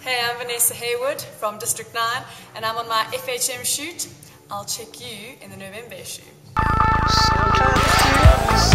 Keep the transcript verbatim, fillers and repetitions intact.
Hey, I'm Vanessa Haywood from District nine and I'm on my F H M shoot. I'll check you in the November issue.